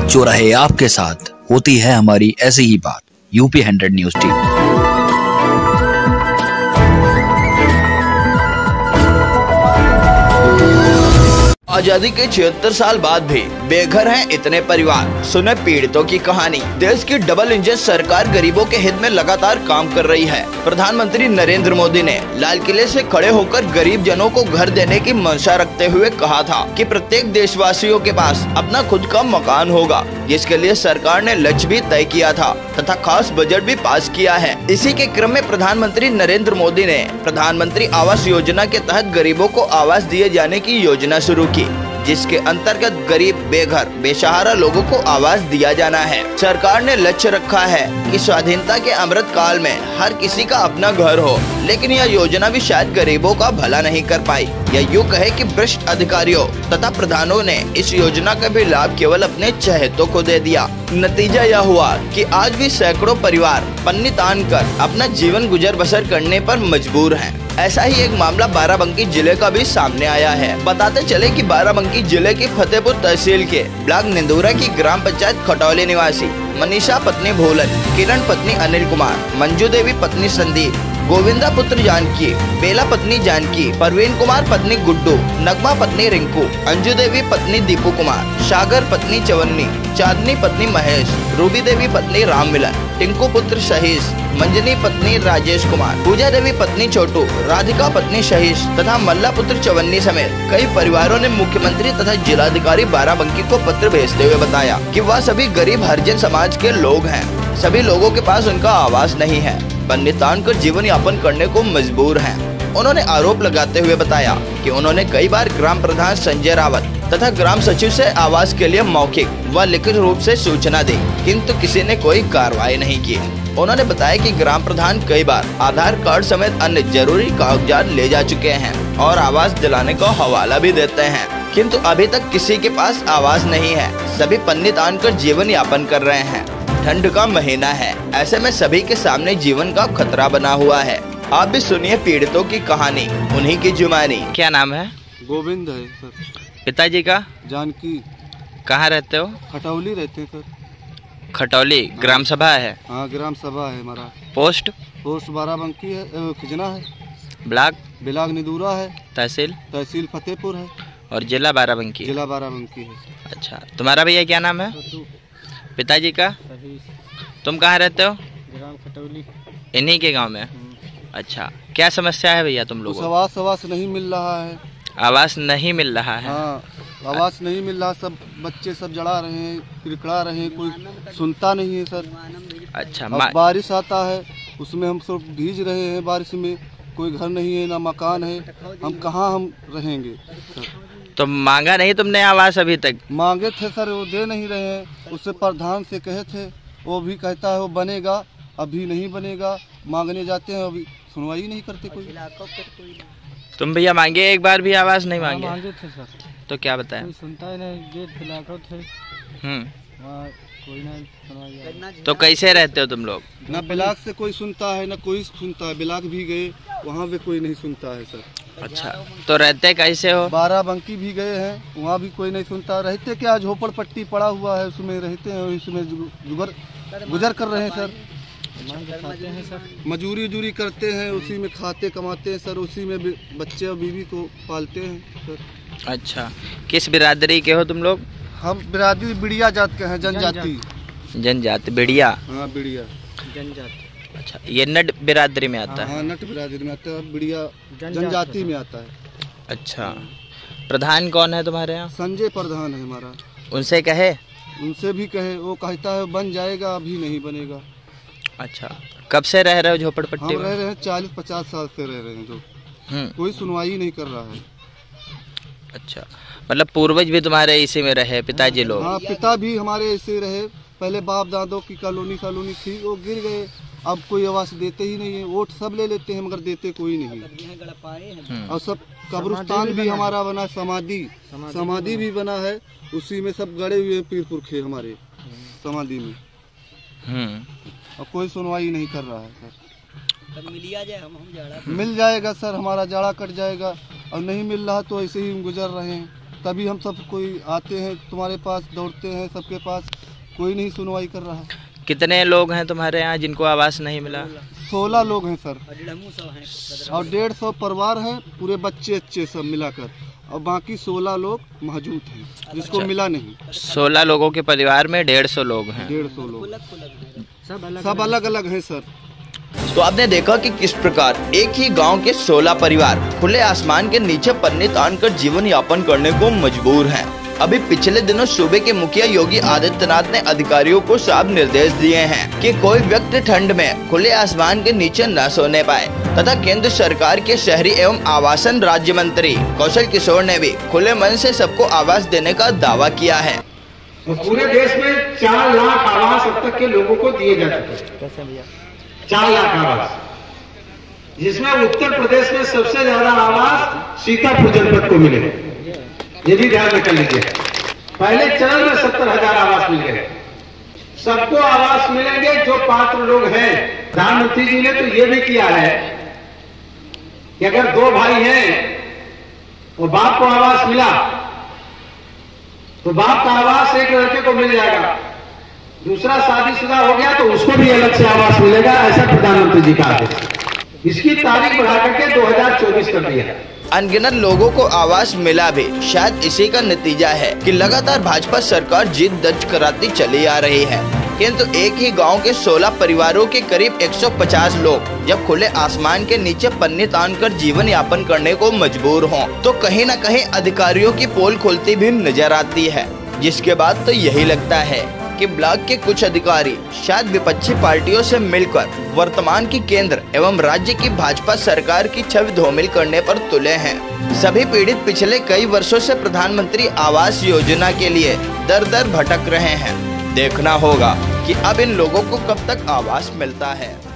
जो रहे आपके साथ, होती है हमारी ऐसी ही बात। UP 100 news team. आजादी के 76 साल बाद भी बेघर हैं इतने परिवार। सुने पीड़ितों की कहानी। देश की डबल इंजन सरकार गरीबों के हित में लगातार काम कर रही है। प्रधानमंत्री नरेंद्र मोदी ने लाल किले से खड़े होकर गरीब जनों को घर देने की मंशा रखते हुए कहा था कि प्रत्येक देशवासियों के पास अपना खुद का मकान होगा, जिसके लिए सरकार ने लक्ष्य भी तय किया था तथा खास बजट भी पास किया है। इसी के क्रम में प्रधानमंत्री नरेंद्र मोदी ने प्रधानमंत्री आवास योजना के तहत गरीबों को आवास दिए जाने की योजना शुरू की, जिसके अंतर्गत गरीब, बेघर, बेसहारा लोगों को आवास दिया जाना है। सरकार ने लक्ष्य रखा है कि स्वाधीनता के अमृत काल में हर किसी का अपना घर हो, लेकिन यह योजना भी शायद गरीबों का भला नहीं कर पाई। या यूँ कहे कि भ्रष्ट अधिकारियों तथा प्रधानों ने इस योजना का भी लाभ केवल अपने चहेतों को दे दिया। नतीजा यह हुआ कि आज भी सैकड़ों परिवार पन्नी तान कर अपना जीवन गुजर बसर करने पर मजबूर हैं। ऐसा ही एक मामला बाराबंकी जिले का भी सामने आया है। बताते चले कि बाराबंकी जिले की फतेहपुर तहसील के ब्लॉक निंदूरा की ग्राम पंचायत खटौली निवासी मनीषा पत्नी भोलन, किरण पत्नी अनिल कुमार, मंजू देवी पत्नी संदीप, गोविंदा पुत्र जानकी, बेला पत्नी जानकी, परवीन कुमार पत्नी गुड्डू, नगमा पत्नी रिंकू, अंजू देवी पत्नी दीपू कुमार, सागर पत्नी चवन्नी, चांदनी पत्नी महेश, रूबी देवी पत्नी राम मिलन, टिंकू पुत्र शहीश, मंजनी पत्नी राजेश कुमार, पूजा देवी पत्नी छोटू, राधिका पत्नी शहीश तथा मल्ला पुत्र चवन्नी समेत कई परिवारों ने मुख्यमंत्री तथा जिलाधिकारी बाराबंकी को पत्र भेजते हुए बताया कि वह सभी गरीब हरिजन समाज के लोग हैं। सभी लोगों के पास उनका आवास नहीं है, पन्नी तान कर जीवन यापन करने को मजबूर हैं। उन्होंने आरोप लगाते हुए बताया कि उन्होंने कई बार ग्राम प्रधान संजय रावत तथा ग्राम सचिव से आवास के लिए मौखिक व लिखित रूप से सूचना दी, किंतु किसी ने कोई कार्रवाई नहीं की। उन्होंने बताया कि ग्राम प्रधान कई बार आधार कार्ड समेत अन्य जरूरी कागजात ले जा चुके हैं और आवास दिलाने का हवाला भी देते हैं, किंतु अभी तक किसी के पास आवास नहीं है। सभी पन्नी तान कर जीवन यापन कर रहे हैं। ठंड का महीना है, ऐसे में सभी के सामने जीवन का खतरा बना हुआ है। आप भी सुनिए पीड़ितों की कहानी, उन्हीं की जुबानी। क्या नाम है? गोविंद है सर। पिताजी का? जानकी। कहाँ रहते हो? खटौली रहते हैं सर। खटौली ग्राम सभा है? हाँ, ग्राम सभा है हमारा। पोस्ट? पोस्ट बाराबंकी है, खिजना है। ब्लॉक? ब्लॉक निंदूरा है। तहसील? तहसील फतेहपुर है। और जिला बाराबंकी? जिला बाराबंकी है। अच्छा, तुम्हारा भैया क्या नाम है? पिताजी का? तुम कहाँ रहते हो? ग्राम खटौली। इन्हीं के गांव में? अच्छा, क्या समस्या है भैया तुम लोगों को? आवास नहीं मिल रहा है। आवास नहीं मिल रहा है? हाँ, आवास नहीं मिल रहा। सब बच्चे सब जड़ा रहे हैं, किरकड़ा रहे हैं, कोई सुनता नहीं है सर। अच्छा, बारिश आता है उसमें हम सब भीज रहे हैं। बारिश में कोई घर नहीं है, ना मकान है, हम कहाँ हम रहेंगे सर? तो मांगा नहीं तुमने आवास अभी तक? मांगे थे सर, वो दे नहीं रहे हैं। उससे प्रधान से कहे थे, वो भी कहता है वो बनेगा, अभी नहीं बनेगा। मांगने जाते हैं, अभी सुनवाई नहीं करते कोई। तुम भैया मांगे एक बार भी आवास नहीं मांगे? मांगे थे सर, तो क्या बताया? कोई सुनता ही नहीं। गेट खिलाकर थे, कोई नहीं सुनवाई। तो कैसे रहते हो तुम लोग? ना ब्लॉक से कोई सुनता है, ना कोई सुनता है। ब्लॉक भी गए, वहाँ भी कोई नहीं सुनता है सर। अच्छा, तो रहते कैसे हो? बाराबंकी भी गए हैं, वहाँ भी कोई नहीं सुनता। रहते क्या, झोपड़ पट्टी पड़ा हुआ है, उसमें रहते हैं, उसमें गुजर कर रहे हैं सर। खाते हैं सर, मजूरी उजूरी करते हैं, उसी में खाते कमाते हैं सर। उसी में बच्चे और बीवी को पालते हैं सर। अच्छा, किस बिरादरी के हो तुम लोग? हम बिरादरी बिड़िया जात के हैं, जनजाति। जनजाति बिड़िया? हाँ, बिड़िया जनजाति। अच्छा, ये नट बिरादरी में आता है? हाँ, नट बिरादरी में आता है। बिड़िया जनजाति में आता है। अच्छा, प्रधान कौन है तुम्हारे यहाँ? संजय प्रधान है हमारा। उनसे कहे? उनसे भी कहे, वो कहता है बन जाएगा, अभी नहीं बनेगा। अच्छा, कब से रह रहे हो झोपड़पट्टी में? रह रहे हैं 40-50 साल से रह रहे हैं, जो कोई सुनवाई नहीं कर रहा है। अच्छा, मतलब पूर्वज भी तुम्हारे इसी में रहे, पिताजी लोग? हाँ, पिता भी हमारे ऐसे रहे। पहले बाप दादों की कॉलोनी थी, वो गिर गए। अब कोई आवास देते ही नहीं है। वोट सब ले लेते हैं, मगर देते कोई नहीं। और सब कब्रिस्तान भी हमारा बना, समाधि भी बना है, उसी में सब गड़े हुए पीर पुरखे हमारे समाधि में। और कोई सुनवाई नहीं कर रहा है सर। तब मिल जाएगा सर, हमारा जाड़ा कट जाएगा। और नहीं मिल रहा तो ऐसे ही हम गुजर रहे हैं। तभी हम सब कोई आते हैं तुम्हारे पास, दौड़ते हैं सबके पास, कोई नहीं सुनवाई कर रहा। कितने लोग हैं तुम्हारे यहाँ जिनको आवास नहीं मिला? 16 लोग हैं सर, और 150 परिवार है, पूरे बच्चे अच्छे सब मिलाकर, और बाकी 16 लोग मौजूद हैं जिसको मिला नहीं। 16 लोगों के परिवार में 150 लोग हैं। 150 लोग सब अलग अलग हैं सर। तो आपने देखा कि किस प्रकार एक ही गांव के 16 परिवार खुले आसमान के नीचे पन्नी तानकर जीवन यापन करने को मजबूर हैं। अभी पिछले दिनों सूबे के मुखिया योगी आदित्यनाथ ने अधिकारियों को साफ निर्देश दिए हैं कि कोई व्यक्ति ठंड में खुले आसमान के नीचे न सोने पाए, तथा केंद्र सरकार के शहरी एवं आवासन राज्य मंत्री कौशल किशोर ने भी खुले मन से सबको आवास देने का दावा किया है। पूरे देश में 4 लाख आवास अब तक के लोगों को दिए जा चुके हैं। 4 लाख आवास, जिसमें उत्तर प्रदेश में सबसे ज्यादा आवास सीतापुर जनपद को मिले। ये भी ध्यान रख लीजिए। पहले चरण में 70,000 आवास मिल गए। सबको आवास मिलेंगे जो पात्र लोग हैं। प्रधानमंत्री जी ने तो ये भी किया है कि अगर 2 भाई हैं और बाप को आवास मिला तो बाप का आवास एक लड़के को मिल जाएगा, दूसरा शादीशुदा हो गया तो उसको भी अलग से आवास मिलेगा। ऐसा प्रधानमंत्री जी का आदेश। इसकी तारीख बढ़ा करके 2024 कर दिया। अनगिनत लोगों को आवास मिला भी शायद इसी का नतीजा है कि लगातार भाजपा सरकार जीत दर्ज कराती चली आ रही है, किंतु एक ही गांव के 16 परिवारों के करीब 150 लोग जब खुले आसमान के नीचे पन्नी तानकर जीवन यापन करने को मजबूर हों, तो कहीं न कहीं अधिकारियों की पोल खुलती भी नजर आती है। जिसके बाद तो यही लगता है कि ब्लॉक के कुछ अधिकारी शायद विपक्षी पार्टियों से मिलकर वर्तमान की केंद्र एवं राज्य की भाजपा सरकार की छवि धूमिल करने पर तुले हैं। सभी पीड़ित पिछले कई वर्षों से प्रधानमंत्री आवास योजना के लिए दर दर भटक रहे हैं। देखना होगा कि अब इन लोगों को कब तक आवास मिलता है।